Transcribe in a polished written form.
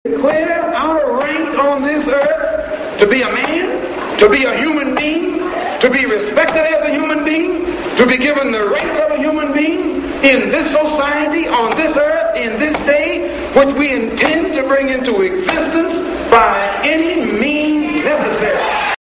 Declare our rank on this earth to be a man, to be a human being, to be respected as a human being, to be given the rights of a human being in this society, on this earth, in this day, which we intend to bring into existence by any means necessary.